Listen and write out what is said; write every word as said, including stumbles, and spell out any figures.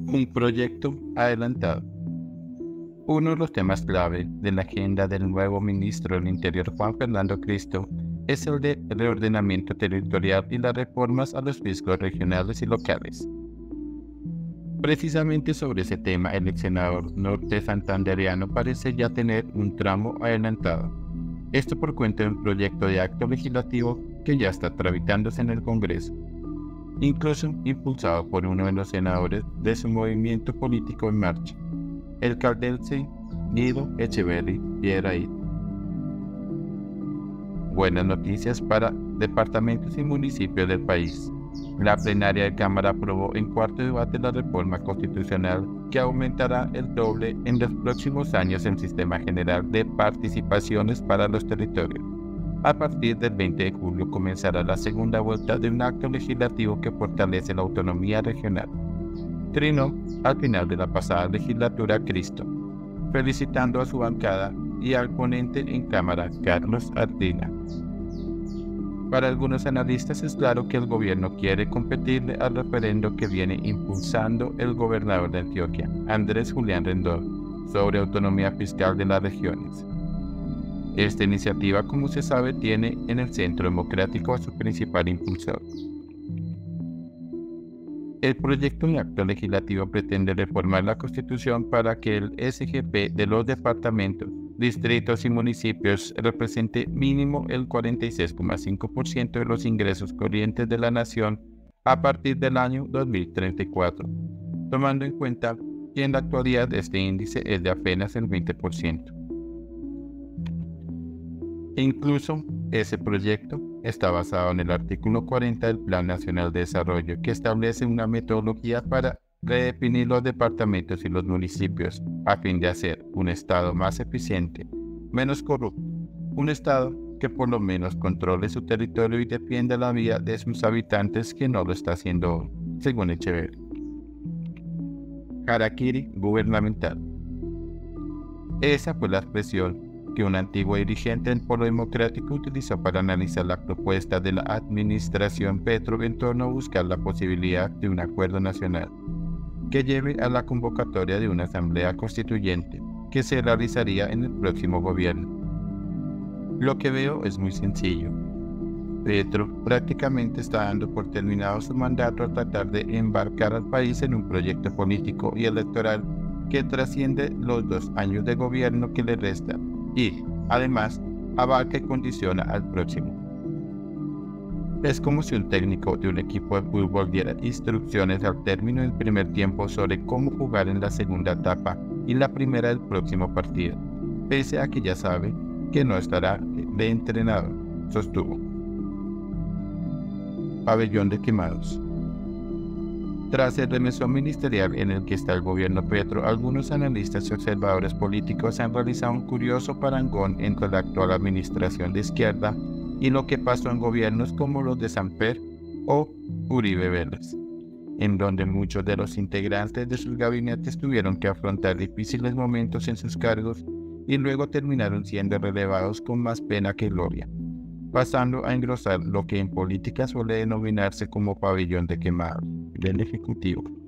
Un proyecto adelantado. Uno de los temas clave de la agenda del nuevo ministro del Interior, Juan Fernando Cristo, es el de reordenamiento territorial y las reformas a los fiscos regionales y locales. Precisamente sobre ese tema, el ex senador norte santandereano parece ya tener un tramo adelantado. Esto por cuenta de un proyecto de acto legislativo que ya está tramitándose en el Congreso, incluso impulsado por uno de los senadores de su movimiento político en marcha, el caldense Guido Echeverri Piedradita. Buenas noticias para departamentos y municipios del país. La plenaria de Cámara aprobó en cuarto debate la reforma constitucional que aumentará el doble en los próximos años el sistema general de participaciones para los territorios. A partir del veinte de julio comenzará la segunda vuelta de un acto legislativo que fortalece la autonomía regional. Trinó al final de la pasada legislatura Cristo, felicitando a su bancada y al ponente en Cámara, Carlos Ardila. Para algunos analistas es claro que el gobierno quiere competirle al referendo que viene impulsando el gobernador de Antioquia, Andrés Julián Rendón, sobre autonomía fiscal de las regiones. Esta iniciativa, como se sabe, tiene en el Centro Democrático a su principal impulsor. El proyecto de acto legislativo pretende reformar la Constitución para que el S G P de los departamentos, distritos y municipios represente mínimo el cuarenta y seis coma cinco por ciento de los ingresos corrientes de la nación a partir del año dos mil treinta y cuatro, tomando en cuenta que en la actualidad este índice es de apenas el veinte por ciento. Incluso ese proyecto está basado en el artículo cuarenta del Plan Nacional de Desarrollo, que establece una metodología para redefinir los departamentos y los municipios a fin de hacer un Estado más eficiente, menos corrupto, un Estado que por lo menos controle su territorio y defienda la vida de sus habitantes, que no lo está haciendo hoy, según Echeverri. Harakiri gubernamental. Esa fue la expresión que un antiguo dirigente del Polo Democrático utilizó para analizar la propuesta de la administración Petro en torno a buscar la posibilidad de un acuerdo nacional que lleve a la convocatoria de una asamblea constituyente que se realizaría en el próximo gobierno. Lo que veo es muy sencillo. Petro prácticamente está dando por terminado su mandato al tratar de embarcar al país en un proyecto político y electoral que trasciende los dos años de gobierno que le restan y, además, abarca y condiciona al próximo. Es como si un técnico de un equipo de fútbol diera instrucciones al término del primer tiempo sobre cómo jugar en la segunda etapa y la primera del próximo partido, pese a que ya sabe que no estará de entrenador, sostuvo. Pabellón de quemados. Tras el remesón ministerial en el que está el gobierno Petro, algunos analistas y observadores políticos han realizado un curioso parangón entre la actual administración de izquierda y lo que pasó en gobiernos como los de Samper o Uribe Vélez, en donde muchos de los integrantes de sus gabinetes tuvieron que afrontar difíciles momentos en sus cargos y luego terminaron siendo relevados con más pena que gloria, pasando a engrosar lo que en política suele denominarse como pabellón de quemados del Ejecutivo.